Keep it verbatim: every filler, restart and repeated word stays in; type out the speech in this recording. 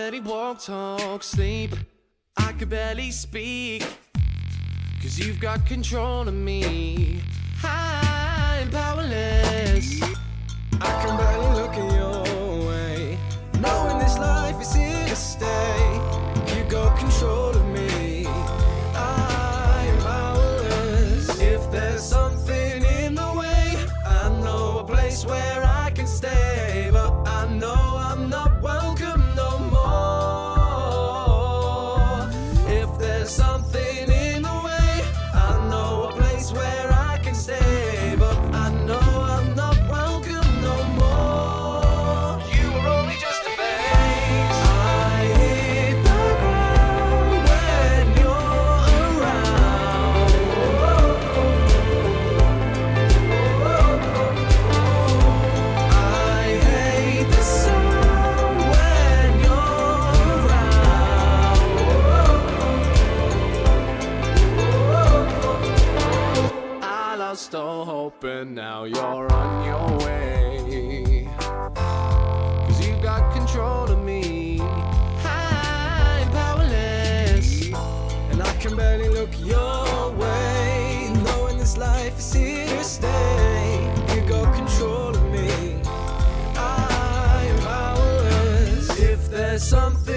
barely walk, talk, sleep. I could barely speak, 'cause you've got control of me. I'm powerless. I can barely look in your way, knowing this life is here to stay. You got control of me. I am powerless. If there's something in the way, I know a place where I can stay, but I know I'm not welcome no more. If there's something in the way, I know a place where I can stay, but I know I'm not welcome no more. You were only just a phase. I hit the ground when you're around. I hate the sun when you're around. I lost all hope and now you're on your way, 'cause you got control of me. I'm powerless. And I can barely look your way, knowing this life is here to stay. You got control of me. I am powerless. If there's something